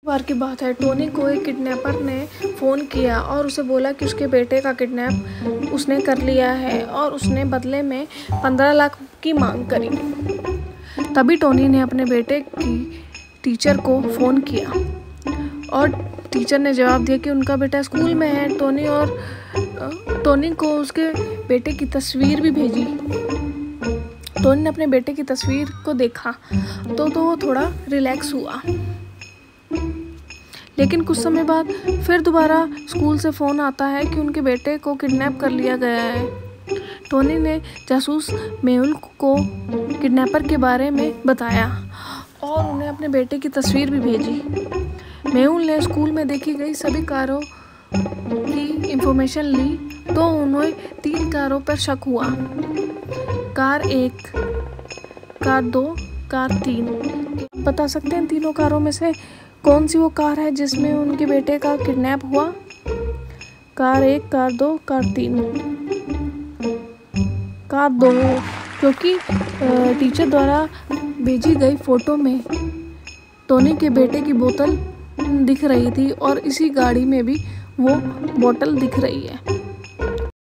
बार की बात है, टोनी को एक किडनैपर ने फ़ोन किया और उसे बोला कि उसके बेटे का किडनैप उसने कर लिया है और उसने बदले में 15 लाख की मांग करी। तभी टोनी ने अपने बेटे की टीचर को फ़ोन किया और टीचर ने जवाब दिया कि उनका बेटा स्कूल में है। टोनी को उसके बेटे की तस्वीर भी भेजी। टोनी ने अपने बेटे की तस्वीर को देखा तो वो थोड़ा रिलैक्स हुआ। लेकिन कुछ समय बाद फिर दोबारा स्कूल से फ़ोन आता है कि उनके बेटे को किडनैप कर लिया गया है। टोनी ने जासूस मेहुल को किडनैपर के बारे में बताया और उन्हें अपने बेटे की तस्वीर भी भेजी। मेहुल ने स्कूल में देखी गई सभी कारों की इंफॉर्मेशन ली तो उन्हें 3 कारों पर शक हुआ। Car 1, car 2, car 3। बता सकते हैं तीनों कारों में से कौन सी वो कार है जिसमें उनके बेटे का किडनैप हुआ? Car 1, car 2, car 3। कार 2, क्योंकि टीचर द्वारा भेजी गई फ़ोटो में टोनी के बेटे की बोतल दिख रही थी और इसी गाड़ी में भी वो बोतल दिख रही है।